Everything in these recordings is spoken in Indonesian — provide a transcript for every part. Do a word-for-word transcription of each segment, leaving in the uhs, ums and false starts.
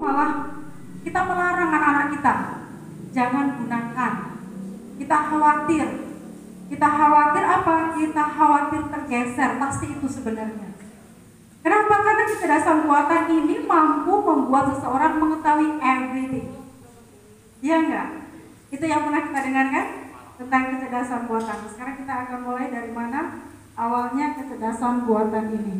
malah kita melarang anak-anak kita jangan gunakan. Kita khawatir. Kita khawatir apa? Kita khawatir tergeser. Pasti itu sebenarnya. Kenapa? Karena kecerdasan buatan ini mampu membuat seseorang mengetahui everything. Iya enggak? Itu yang pernah kita dengarkan tentang kecerdasan buatan. Sekarang kita akan mulai dari mana awalnya kecerdasan buatan ini.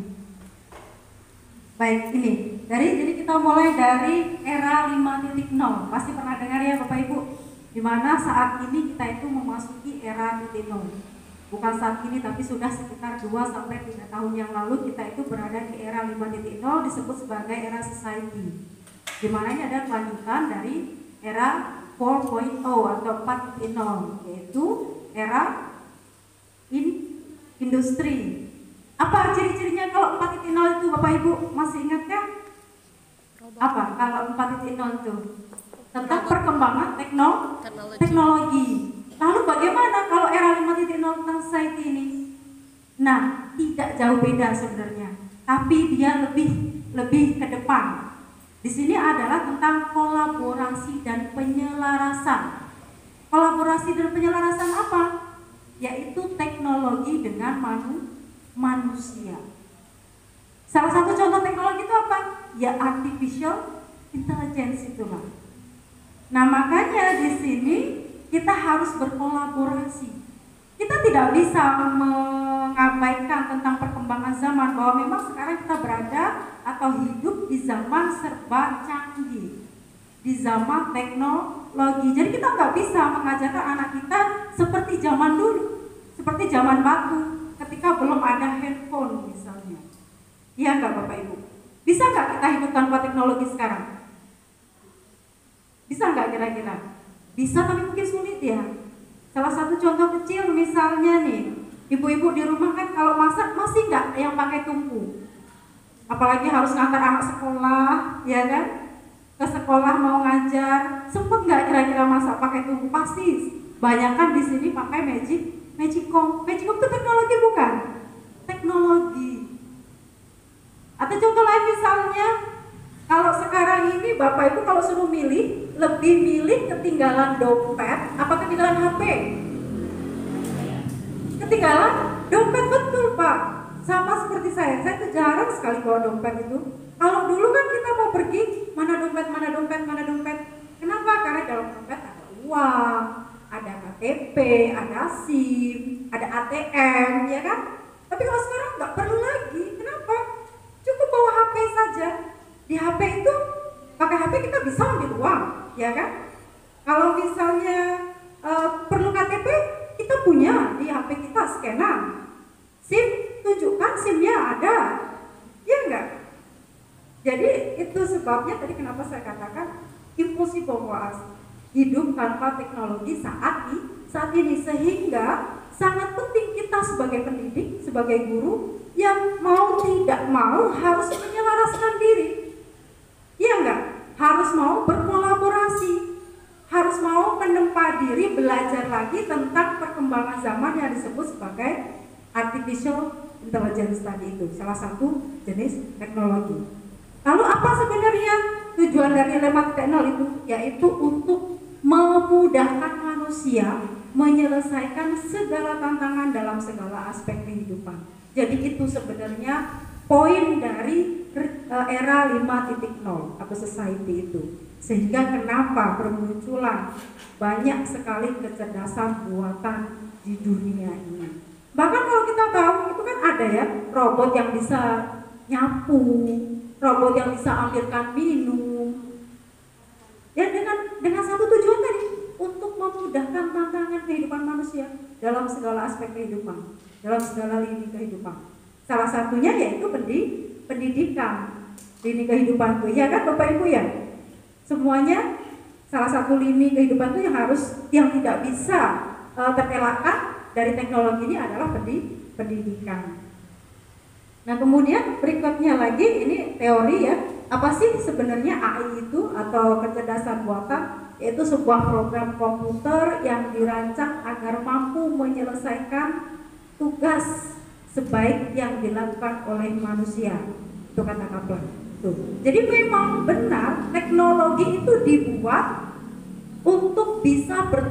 Baik, ini. Dari jadi kita mulai dari era lima titik nol. Pasti pernah dengar ya Bapak Ibu, di mana saat ini kita itu memasuki era titik nol. Bukan saat ini, tapi sudah sekitar dua sampai tiga tahun yang lalu kita itu berada di era lima titik nol, disebut sebagai era society. Di mana ini ada kelanjutan dari era empat titik nol atau empat titik nol, yaitu era in industri. Apa ciri-cirinya kalau empat titik nol itu Bapak Ibu masih ingatkah? Apa kalau empat titik nol itu? Tentang perkembangan tekno teknologi. Lalu bagaimana kalau era lima titik nol tentang society ini? Nah, tidak jauh beda sebenarnya, tapi dia lebih lebih ke depan. Di sini adalah tentang kolaborasi dan penyelarasan. Kolaborasi dan penyelarasan apa? Yaitu teknologi dengan manu, manusia. Salah satu contoh teknologi itu apa? Ya artificial intelligence itulah. Nah, makanya di sini kita harus berkolaborasi. Kita tidak bisa mengabaikan tentang perkembangan zaman, bahwa memang sekarang kita berada atau hidup di zaman serba canggih, di zaman teknologi. Jadi kita nggak bisa mengajarkan anak kita seperti zaman dulu, seperti zaman batu, ketika belum ada handphone misalnya. Iya nggak Bapak Ibu? Bisa nggak kita hidup tanpa teknologi sekarang? Bisa nggak kira-kira? Bisa, tapi mungkin sulit ya. Salah satu contoh kecil misalnya nih, ibu-ibu di rumah kan kalau masak masih nggak yang pakai tungku? Apalagi harus ngantar anak sekolah, ya kan? Ke sekolah mau ngajar, sempet nggak kira-kira masak pakai tungku? Pasti. Banyakan di sini pakai magic, magicom. Magicom itu teknologi bukan? Teknologi. Atau contoh lain misalnya, kalau sekarang ini Bapak Ibu kalau suruh milih, lebih milih ketinggalan dompet apa ketinggalan H P? Ketinggalan dompet, betul Pak. Sama seperti saya, saya tuh jarang sekali bawa dompet itu. Kalau dulu kan kita mau pergi, mana dompet, mana dompet, mana dompet. Kenapa? Karena dalam dompet ada uang, ada K T P, ada SIM, ada A T M, ya kan? Tapi kalau sekarang nggak perlu lagi. Kenapa? Cukup bawa H P saja. Di H P itu, pakai H P kita bisa ambil uang, ya kan? Kalau misalnya uh, perlu K T P, kita punya di H P kita scanan. SIM, tunjukkan SIM-nya ada, ya enggak? Jadi itu sebabnya tadi kenapa saya katakan impossible for us hidup tanpa teknologi saat ini, saat ini sehingga sangat penting kita sebagai pendidik, sebagai guru yang mau tidak mau harus menyelaraskan diri. Iya enggak? Harus mau berkolaborasi, harus mau menempa diri belajar lagi tentang perkembangan zaman yang disebut sebagai artificial intelligence tadi itu, salah satu jenis teknologi. Lalu apa sebenarnya tujuan dari lima titik nol itu? Yaitu untuk memudahkan manusia menyelesaikan segala tantangan dalam segala aspek kehidupan. Jadi itu sebenarnya poin dari era lima titik nol atau society itu. Sehingga kenapa bermunculan banyak sekali kecerdasan buatan di dunia ini. Bahkan kalau kita tahu itu kan ada ya robot yang bisa nyapu, robot yang bisa ambilkan minum. Ya dengan dengan satu tujuan tadi, untuk memudahkan tantangan kehidupan manusia dalam segala aspek kehidupan, dalam segala lini kehidupan. Salah satunya yaitu pendidikan, lini kehidupan itu, ya kan Bapak Ibu ya? Semuanya salah satu lini kehidupan itu yang harus, yang tidak bisa uh, terelakkan dari teknologi ini adalah pendidikan. Nah kemudian berikutnya lagi ini teori ya, apa sih sebenarnya A I itu atau kecerdasan buatan? Yaitu sebuah program komputer yang dirancang agar mampu menyelesaikan tugas sebaik yang dilakukan oleh manusia. Itu kata Kaplan. Tuh. Jadi memang benar teknologi itu dibuat untuk bisa ber